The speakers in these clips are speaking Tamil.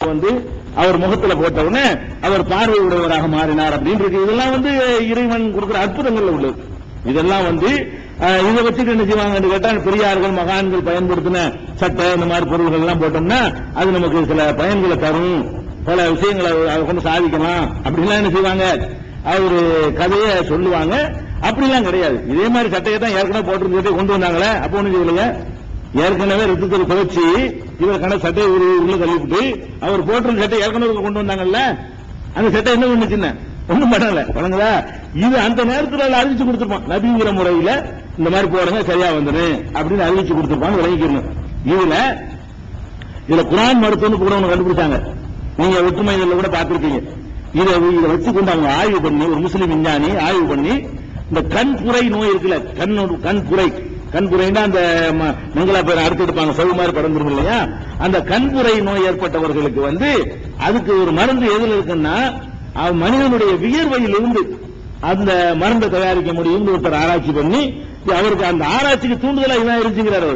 வந்து அவர் முகத்துல போட்ட உடனே அவர் பார்வை உடையவராக மாறினார் அப்படின்னு இதெல்லாம் வந்து இறைவன் கொடுக்கிற அற்புதங்கள்ல உள்ளது. இதெல்லாம் வந்து இதை வச்சுட்டு என்ன செய்வாங்கன்னு கேட்டா பெரியார்கள் மகான்கள் பயன்படுத்தின சட்டை இந்த மாதிரி பொருள்கள் எல்லாம் போட்டோம்னா அது நமக்கு சில பயன்களை தரும், பல விஷயங்களை அதை கொண்டு சாதிக்கலாம் அப்படின்லாம் என்ன செய்வாங்க, ஒரு கதையை சொல்லுவாங்க. அப்படிலாம் கிடையாது. இதே மாதிரி சட்டையை தான் ஏற்கனவே போட்டு கொண்டு வந்தாங்களே, அப்ப ஒண்ணு செய்யலைங்க. ஏற்கனவே ரத்தத்தில் துவச்சி இவர் கணக்கு சட்டையை உள்ள தள்ளிவிட்டு அவர் போட்டிருந்த சட்டை ஏற்கனவே கொண்டு வந்தாங்கல்ல, அந்த சட்டை என்ன பண்ணுச்சுன்னு ஒண்ணும் பண்ணல வழங்குதா. இது அந்த நேரத்தில் அறிவிச்சு கொடுத்துருப்பான். நபிங்கிற முறையில இந்த மாதிரி போடுங்க சரியா வந்துரு அப்படின்னு அறிவிச்சு கொடுத்துருப்பான்னு விளங்கிக்கணும். இதுல குர்ஆன் மருத்துவம் கூட ஒண்ணு கண்டுபிடிச்சாங்க. நீங்க ஒற்றுமை இதில் கூட பார்த்திருக்கீங்க. இதை வச்சுக்கொண்டு அவங்க ஆய்வு பண்ணி, ஒரு முஸ்லீம் விஞ்ஞானி ஆய்வு பண்ணி, இந்த கண்புரை நோய் இருக்குல்ல, கண்புரைன்னா அந்த மங்களா பேர் அடுத்து எடுப்பாங்க, சவு மாதிரி படந்துரும் இல்லையா, அந்த கண்புரை நோய் ஏற்பட்டவர்களுக்கு வந்து அதுக்கு ஒரு மருந்து எதுல இருக்குன்னா மனிதனுடைய வியர்வையிலிருந்து அந்த மருந்தை தயாரிக்க முடியும் ஒருத்தர் ஆராய்ச்சி பண்ணி, அவருக்கு அந்த ஆராய்ச்சிக்கு தூண்டுதலா இதான் இருந்துங்கிறார்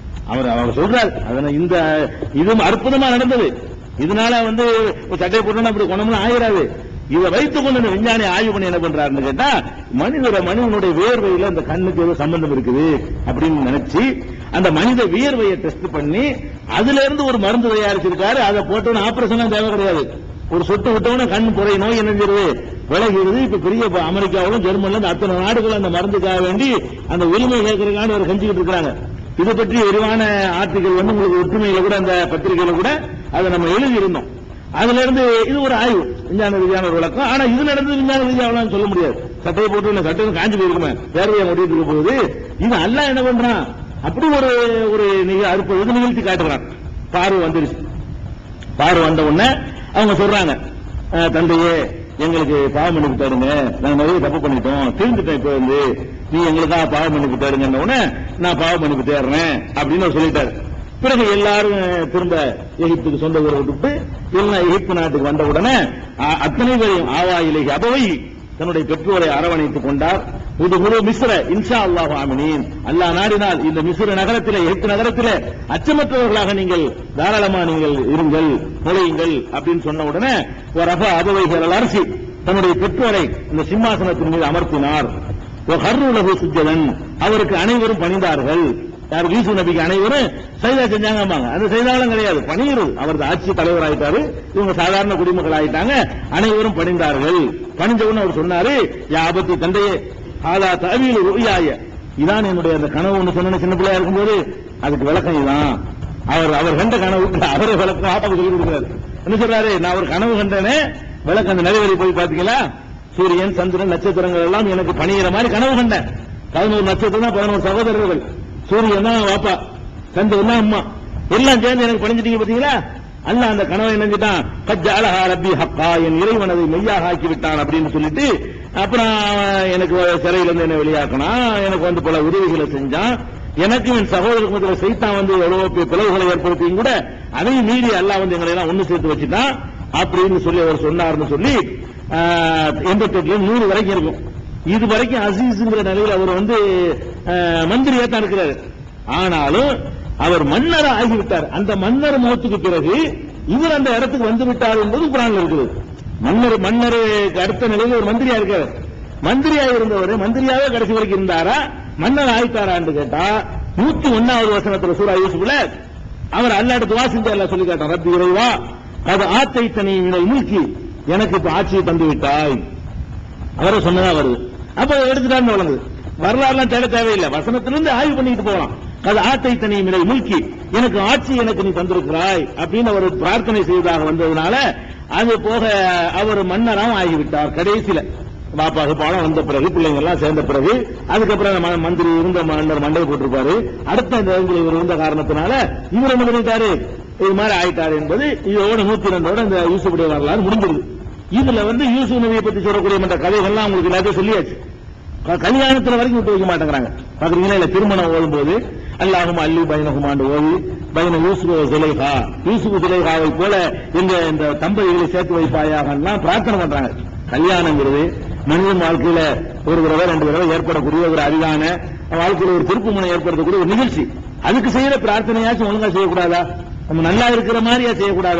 அவர் சொல்றாரு. அதனால இந்த இதுவும் அற்புதமா நடந்தது. இதனால வந்து சட்டை போட்டோம்னா அப்படி குணம்னு ஆயிராது. இதை வைத்துக் கொண்டு விஞ்ஞானி ஆய்வு பண்ணி என்ன பண்றாருன்னு கேட்டா, மனிதனுடைய வியர்வையில அந்த கண்ணுக்கு ஏதோ சம்பந்தம் இருக்குது அப்படின்னு நினைச்சு அந்த மனித வியர்வையை டெஸ்ட் பண்ணி அதுல இருந்து ஒரு மருந்து தயாரிச்சிருக்காரு. அதை போட்டோன்னு ஆபரேஷன் தேவை கிடையாது. ஒரு சொட்டு விட்டவன கண் புரை நோய் என்னங்கிறது விலகிறது. இப்ப பெரிய அமெரிக்காவிலும் ஜெர்மனிலும் அத்தனை நாடுகள் அந்த மருந்துக்காக வேண்டி அந்த உரிமை கேட்கறதுக்கான ஒரு கஞ்சிக்கிட்டு இருக்காங்க. இதை பற்றி விரிவான ஆர்டிகல் வந்து உங்களுக்கு ஒற்றுமையில கூட அந்த பத்திரிகையில கூட அதை நம்ம எழுதி இருந்தோம். அதுல இருந்து இது ஒரு ஆய்வு, விஞ்ஞான ரீதியான ஒரு விளக்கம். ஆனா இது நடந்தது விஞ்ஞான ரீதியாவெல்லாம் சொல்ல முடியாது. சட்டையை போட்டு சட்டையை காஞ்சி போயிருக்குமே, வேர்வையை முடிட்டு இருக்க போகுது. இது அல்லாஹ் என்ன பண்றான், அப்படி ஒரு அற்புதம் நிகழ்த்தி காட்டுறான். பார்வை வந்துருச்சு. பார்வை வந்த உடனே அவங்க சொல்றாங்க, தந்தையே எங்களுக்கு பாவம் மன்னிப்பு தருங்க, நாங்க நிறைய தப்பு பண்ணிட்டோம், திருந்துட்டோம், இப்ப வந்து நீ எங்களுக்காக பாவம் மன்னிப்பு தருங்க உடனே நான் பாவம் மன்னிப்பு தேடுறேன் அப்படின்னு சொல்லிட்டாரு. பிறகு எல்லாரும் திரும்ப எகிப்துக்கு சொந்த ஊரை விட்டு எல்லாம் எகிப்து நாட்டுக்கு வந்த உடனே அத்தனை பேரையும் ஆவாயிலேயே அபவை தன்னுடைய பெற்றோரை அரவணைத்துக் கொண்டார். புது மிஸ்ர இன்ஷா அல்லாஹ் ஆமினீன், அல்லாஹ் நாடினால் இந்த மிஸ்ர நகரத்திலே எகிப்து நகரத்திலே அச்சமற்றவர்களாக நீங்கள் தாராளமா நீங்கள் இருங்கள், நுழையுங்கள் அப்படின்னு சொன்ன உடனே ஒரு அபவைகள் அரசி தன்னுடைய பெற்றோரை இந்த சிம்மாசனத்தின் மீது அமர்த்தினார். ஹர்ருலஹு சுஜ்ஜதன், அவருக்கு அனைவரும் பணிந்தார்கள். யார், யூசுப் நபிக்கு அனைவரும் சைதா செஞ்சாங்க. அந்த சைதாலும் கிடையாது, பணிகிறது. அவரது ஆட்சி தலைவர் ஆயிட்டாரு, இவங்க சாதாரண குடிமக்கள் ஆயிட்டாங்க. அனைவரும் பணிந்தார்கள். பணிஞ்ச உடனே அவர் சொன்னாரு, யா அபத்தி தந்தையே, ஆலா தவீல் ருயாய, இதான் என்னுடைய அந்த கனவு ஒன்று சொன்ன சின்ன பிள்ளையா இருக்கும்போது அதுக்கு விளக்கம் இதுதான். அவர் கண்ட கனவுக்கு அவரே விளக்கம் ஆப்பாக்கு சொல்லி கொடுக்கிறாரு. என்ன சொல்றாரு, நான் ஒரு கனவு கண்டனே, விளக்கம் அந்த நிறைவேறி போய் பாத்தீங்களா, சூரியன் சந்திரன் நட்சத்திரங்கள் எல்லாம் எனக்கு பணிகிற மாதிரி கனவு கண்டேன். 11 நட்சத்திரம் தான் 11 சகோதரர்கள், சூரியன் தான் வாப்பா, சந்திரன் தான் அம்மா, எல்லாம் சேர்ந்து எனக்கு பணிஞ்சிட்டீங்க பாத்தீங்களா. அல்லாஹ் அந்த கனவை நினைஞ்சிட்டான், கஜ்ஜஅலஹா ரப்பி ஹக்கா, என் இறைவன் அதை மெய்யாக ஆக்கி விட்டான் அப்படின்னு சொல்லிட்டு, அப்புறம் எனக்கு சிறையில இருந்து என்ன வெளியாக்கினா, எனக்கு வந்து பல உதவிகளை செஞ்சான். எனக்கு என் சகோதரருக்கு சைத்தான் வந்து எவ்வளவு பிளவுகளை ஏற்படுத்தியும் கூட அதையும் மீறி அல்லாஹ் வந்து எங்களை எல்லாம் ஒண்ணு சேர்த்து வச்சுட்டான் அப்படின்னு சொல்லி அவர் சொன்னார்னு சொல்லி 88 100 வரைக்கும் இருக்கும். இது வரைக்கும் அசீஸ்ங்கிற நிலையில் அவர் வந்து மந்திரியா தான் இருக்கிறார். ஆனாலும் அவர் மன்னர் ஆகிவிட்டார். அந்த மன்னர் மௌத்துக்கு பிறகு இவர் அந்த இடத்துக்கு வந்து விட்டார் என்பது குர்ஆன்ல இருக்குது. மன்னருக்கு அடுத்த நிலையில் ஒரு மந்திரியா இருக்காரு. மந்திரியா இருந்தவர் மந்திரியாவே கடைசி வரைக்கும் இருந்தாரா, மன்னர் ஆயிட்டாரான்னு கேட்டா 101வது வசனத்துல சூரா யூசுப்ல அவர் அல்லாஹ்ட்ட துஆ செஞ்சு அல்லாஹ் சொல்லி காட்டான், ரப்பி இறைவா அது ஆத்தைத்தனி மினல் முல்கி, எனக்கு இப்ப ஆட்சியை தந்து விட்டாய். அவரை சொன்னதா வருது. அப்ப எடுத்துட்டான்னு வழங்குது. வரலாறுலாம் தேட தேவையில்லை, வசனத்திலிருந்து ஆய்வு பண்ணிட்டு போகலாம். அது ஆத்தைத்தனி மினல் முல்கி, எனக்கு ஆட்சி எனக்கு நீ தந்திருக்கிறாய் அப்படின்னு அவர் பிரார்த்தனை செய்வதாக வந்ததுனால அது போக அவர் மன்னராகவும் ஆகிவிட்டார். கடைசியில பாப்பாக்கு பாடம் வந்த பிறகு பிள்ளைங்க எல்லாம் சேர்ந்த பிறகு அதுக்கப்புறம் மந்திரி இருந்த மன்னர் மண்டை போட்டிருப்பாரு. அடுத்த இந்த இவர் இருந்த காரணத்தினால இவர் என்ன பண்ணிட்டாரு, இது மாதிரி ஆயிட்டாரு என்பது இதோட 102 இந்த யூசுஃபுடைய வரலாறு முடிஞ்சிருக்கு. இதுல வந்து யூசுப் நபியை பத்தி சொல்லக்கூடிய மற்ற கதைகள்லாம் உங்களுக்கு எல்லாத்தையும் சொல்லியாச்சு. கல்யாணத்துல வரைக்கும் விட்டு வைக்க மாட்டேங்கிறாங்க. பாக்குறீங்களா, இல்ல திருமணம் ஓடும் போது அல்லாஹும் அல்லி பைனகுமாண்டு ஓதி பைன யூசுப் சுலைஹா, யூசுப் சுலைஹாவை போல இந்த தம்பதிகளை சேர்த்து வைப்பாயாக பிரார்த்தனை பண்றாங்க. கல்யாணங்கிறது மனிதன் வாழ்க்கையில ஒரு தடவை 2 தடவை ஏற்படக்கூடிய ஒரு அரிதான வாழ்க்கையில ஒரு திருப்பு முனை ஏற்படுத்தக்கூடிய ஒரு நிகழ்ச்சி. அதுக்கு செய்யற பிரார்த்தனையாச்சும் ஒழுங்கா செய்யக்கூடாதா? நம்ம நல்லா இருக்கிற மாதிரியா செய்யக்கூடாதா?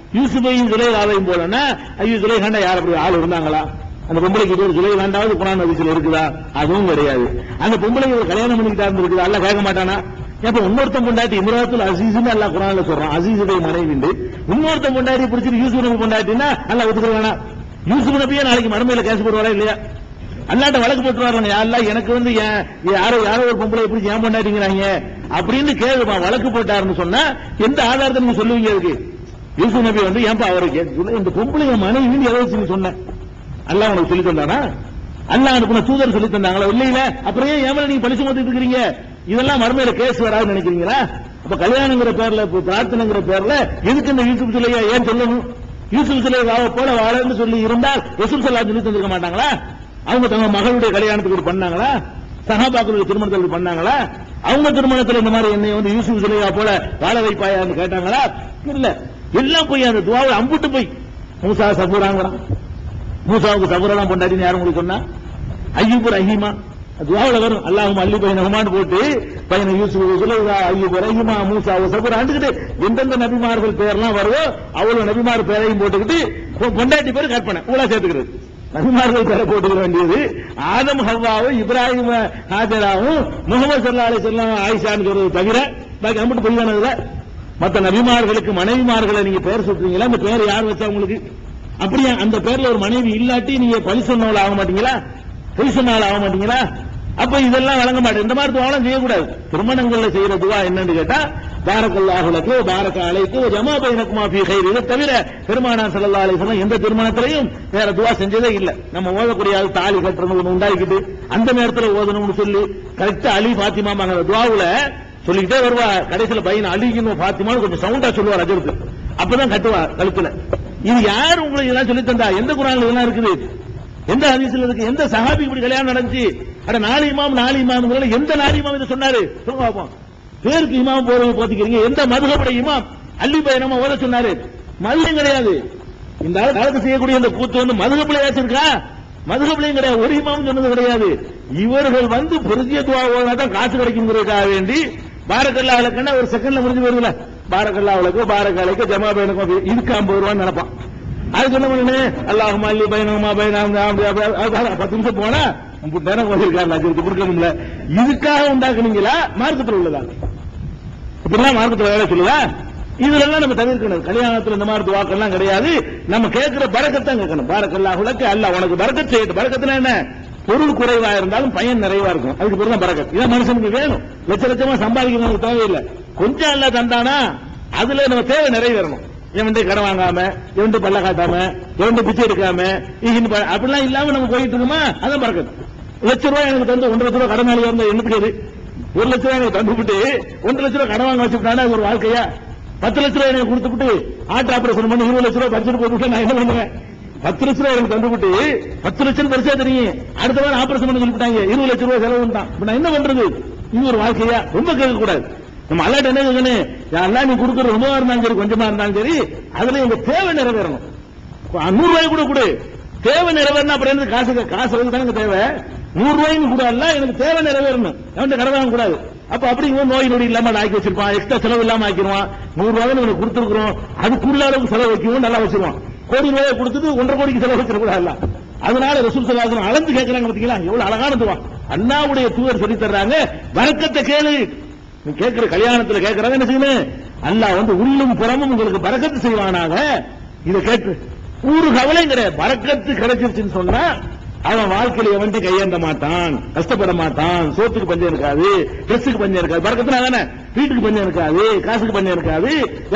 யூசுஃபையும் சுலைஹாவையும் போலன்னா ஐயோ சுலைஹாண்டா யார் அப்படி ஆள் இருந்தாங்களா? அந்த பொம்பளைக்கு இது ஒரு சுலைஹாண்டாவது குர்ஆன் ஹதீஸ்ல இருக்குதா? அதுவும் கிடையாது. அந்த பொம்பளைக்கு ஒரு கல்யாணம் பண்ணிக்கிட்டா இருக்குதா? அல்லாஹ் கேட்க மாட்டானா? அப்ப இன்னொருத்தன் பொண்டாட்டி இம்ராத்துல் அசீஸ்னு அல்லாஹ் குர்ஆன்ல சொல்றான். அசீஸுடைய மனைவி இன்னொருத்தன் பொண்டாட்டி பிடிச்சிட்டு யூசுப் நபி பொண்டாட்டினா அல்லாஹ் ஒத்துக்கறானா? யூசுப் நபியே நாளைக்கு மறுமையில கேஸ் போடுவாரா இல்லையா? அல்லாஹ்ட்ட வழக்கு போட்டுறாங்க. யா அல்லாஹ் எனக்கு வந்து யாரோ ஒரு பொம்பளை எப்படி ஏன் பொண்டாட்டிங்கறாங்க அப்படின்னு கேளுமா வழக்கு போட்டாருன்னு சொன்னா எந்த ஆதாரத்தை நீங்க சொல்லுவீங்க? அதுக்கு யூசுப் நபி வந்து ஏன்பா அவருக்கு இந்த பொம்பளை மனைவின்னு எதை வச்சு நீ சொன்ன? அல்லாஹ் உனக்கு சொல்லி தந்தானா? அல்லாஹ் அனுப்பின தூதர் சொல்லி தந்தாங்களா? இல்லையில அப்புறம் ஏன் ஏமல நீங்க பழிச்சு மொத்திட்டு இருக்கீங்க? இதெல்லாம் மறுமையில கேஸ் வராதுன்னு நினைக்கிறீங்களா? அப்ப கல்யாணங்கிற பேர்ல பிரார்த்தனைங்கிற பேர்ல எதுக்கு இந்த யூசுப் சுலைஹா ஏன் சொல்லணும்? யூசுப் சுலைஹாவை போல வாழன்னு சொல்லி இருந்தால் ரசூல் ஸல்லல்லாஹு அலைஹி வஸல்லம் சொல்லி தந்திருக்க மாட்டாங்களா? அவங்க தங்க மகளுடைய கல்யாணத்துக்கு பண்ணாங்களா? சஹாபாக்களுடைய திருமணத்துக்கு பண்ணாங்களா? அவங்க திருமணத்தில் இந்த மாதிரி என்னை வந்து யூசுப் சுலைஹா போல வாழ வைப்பாயான்னு கேட்டாங்களா? இல்ல. எல்லாம் போய் அந்த துஆவை அம்புட்டு போய் மூசா சபூராங்கறான். மூசாவுக்கு சபூரா தான் பொண்டாட்டின்னு யாரும் உங்களுக்கு சொன்னா? அய்யூப் ரஹீமா துஆவுல வரும். அல்லாஹும்ம அல்லி பைனஹுமான்னு போட்டு பைன யூசுப் சுலைஹா அய்யூப் ரஹீமா மூசா சபூரா அண்டுக்கிட்டு எந்தெந்த நபிமார்கள் பேர்லாம் வருவோ அவ்வளவு நபிமார் பேரையும் போட்டுக்கிட்டு பொண்டாட்டி பேர் கற்பனை ஊழா சேர்த்துக்கிறது. நபிமார்கள் பேரை போட்டுக்க வேண்டியது ஆதம் ஹவ்வாவும் இப்ராஹிம் ஹாஜராவும் முகமது ஸல்லல்லாஹு அலைஹி வஸல்லம் ஆயிஷான்னு சொல்றது தவிர பாக்கி அம்புட்டு பொய்யானதுல மற்ற நபிமார்களுக்கு மனைவிமார்களை நீங்க பேர் சொல்றீங்களா? அந்த பேர் யார் வச்சா உங்களுக்கு? அப்படியே அந்த பேர்ல ஒரு மனைவி இல்லாட்டி நீங்க பழி சொன்னவள ஆக மாட்டீங்களா? பொய் சொன்னவள ஆக மாட்டீங்களா? அப்ப இதெல்லாம் வழங்க மாட்டேன். இந்த மாதிரி துஆலாம் செய்யக்கூடாது. திருமணங்கள்ல செய்யற துஆ என்னன்னு கேட்டா பாரக்கல்லாஹு லக்கு பாரக அலைக்கு ஜமா பைனக்குமா ஃபீ கைர். இதை தவிர பெருமானார் ஸல்லல்லாஹு அலைஹி வஸல்லம் எந்த திருமணத்திலையும் வேற துஆ செஞ்சதே இல்ல. நம்ம ஓதக்கூடிய தாலி கட்டுறது ஒன்று உண்டாக்கிட்டு அந்த நேரத்தில் ஓதணும்னு சொல்லி கரெக்டா அலி ஃபாத்திமா மகன் துஆவுல சொல்லிக்கிட்டே வருவா. கடைசியில பையன் அலின்னு ஃபாத்திமான்னு கொஞ்சம் சவுண்டா சொல்லுவார் அஜருக்கு. அப்பதான் கட்டுவா கழுத்துல. இது யார் உங்களுக்கு இதெல்லாம் சொல்லி தந்தா? எந்த குர்ஆன்ல இதெல்லாம் இருக்குது? எந்த ஹதீஸ்ல இருக்கு? எந்த சஹாபி இப்படி கல்யாணம் நடந்துச்சு? அட நாலு இமாம் எந்த நாலு இமாம் இதை சொன்னாரு? சொல்லுங்க பாப்போம். பேருக்கு இமாம் போறவங்க போத்திக்கிறீங்க. எந்த மதுஹபுடைய இமாம் அலி பையனமா ஓத சொன்னாரு? மதுஹபும் கிடையாது. இந்த காலத்து செய்யக்கூடிய இந்த கூத்து வந்து மதுஹபுல ஏற்றிருக்கா? மதுஹபுலையும் கிடையாது. ஒரு இமாம் சொன்னது கிடையாது. இவர்கள் வந்து பெரிய துஆ ஓதுனா தான் காசு கிடைக்குங்கிறதுக்காக வேண்டி பாரக்கல்லாஹு லக்கன்னா ஒரு செகண்ட்ல முடிஞ்சு போயிருதுல. பாரக்கல்லாஹு லக்கு பாரக அலைக்கு ஜமா பைனக்கும் இதுக்கு 50 ரூபான்னு நினைப்பான். அதுக்கு என்ன பண்ணு? அல்லாஹும்ம அல்லி பைனஹுமா பைனஹும் 10 நிமிஷம் போனா நேரம் ஓதிருக்காரு அதுக்கு கொடுக்கணும்ல. இதுக்காக உண்டாக்குனீங்களா? மார்க்கத்தில் உள்ளதா? இப்படிலாம் மார்க்கத்தில் வேலை சொல்லுதா? இதெல்லாம் நம்ம தவிர்க்கணும். கல்யாணத்தில் இந்த மாதிரி துஆக்கெல்லாம் கிடையாது. நம்ம கேட்கிற பரக்கத்தான் கேட்கணும். பாரக்கல்லாஹு லக்கு அல்லாஹ் உனக்கு பரக்கத் செய்யட்டும். பரக்கத்துனா என்ன? பொருள் குறைவா இருந்தாலும் பயன் நிறைவா இருக்கும். அதுக்கு பேர் தான் பரக்கத். இதான் மனுஷனுக்கு வேணும். லட்ச லட்சமா சம்பாதிக்கணும் தேவையில்லை. கொஞ்சம் அல்லாஹ் தந்தானா அதுல நம்ம தேவை நிறைவேறணும். இவன் கடன் வாங்காம, இவன் பல்ல காட்டாம, இவன் பிச்சை எடுக்காம அப்படிலாம் இல்லாம நம்ம போயிட்டு இருக்கோமா? அதான் பரக்கத். ₹1,00,000 எனக்கு தந்து 1,50,000 கடனாளியா இருந்தா என்னத்துக்கு? 1,00,000 எனக்கு தந்துவிட்டு 1,00,000 கடன் வாங்க வச்சுட்டானா அது ஒரு வாழ்க்கையா? 10,00,000 எனக்கு கொடுத்துட்டு ஹார்ட் ஆபரேஷன் பண்ணி 20,00,000 பட்ஜெட் போட்டுவிட்டு நான் என்ன பண்ணுவேன்? 10,00,000 எனக்கு தந்துவிட்டு 10,00,000 பெருசா தெரியும். அடுத்த வாரம் ஆபரேஷன் பண்ணி சொல்லிட்டாங்க 20,00,000 செலவு தான். நான் என்ன பண்றது? இது ஒரு வாழ்க்கையா? ரொம்ப கேட்க கூடாது. நம்ம அல்லாஹ் என்ன கேட்கணும்? அல்லாஹ் நீ கொடுக்கறது ரொம்பவா இருந்தாலும் சரி கொஞ்சமா இருந்தாலும் சரி அதுல எங்க தேவை நிறைவேறணும். ₹100 கூட கொடு. தேவை நிறைவேறணும். அப்புறம் என்ன காசு தானே தேவை? ₹100 கூட அல்ல, எனக்கு தேவை நிறைவேறணும். அவன் கடன் வாங்க கூடாது. அப்ப அப்படிங்க நோய் நொடி இல்லாம ஆக்கி வச்சிருப்பான். எக்ஸ்ட்ரா செலவு இல்லாம ஆக்கிடுவான். ₹100 உனக்கு கொடுத்துருக்கிறோம், அதுக்குள்ள அளவுக்கு செலவு வைக்கவும் நல்லா வச்சிருவான். ₹1,00,000 கொடுத்துட்டு 1,50,000 கோடிக்கு செலவு வச்சிடக்கூடாது. அதனால ரசூல் ஸல்லல்லாஹு அலைஹி வஸல்லம் அளந்து கேட்கறாங்க. பாத்தீங்களா எவ்வளவு அழகான துஆ அல்லாஹ்வுடைய தூதர் சொல்லி தர்றாங்க. பரக்கத்தை கேளு. நீ கேட்கிற கல்யாணத்துல கேட்கறாங்க என்ன செய்யணும்? அல்லாஹ் வந்து உள்ளும் புறமும் உங்களுக்கு பரக்கத்து செய்வானாக. இதை கேட்டு ஒரு கவலையும் கிடையாது. பரக்கத்து கிடைச்சிருச்சுன்னு சொன்னா அவன் வாழ்க்கையில வந்து கையேந்த மாட்டான், கஷ்டப்பட மாட்டான். சோத்துக்கு பஞ்சம் இருக்காது, ட்ரெஸ்ஸுக்கு பஞ்சம் இருக்காது. பரக்கத்துனா தானே வீட்டுக்கு பஞ்சம் இருக்காது, காசுக்கு பஞ்சம் இருக்காது.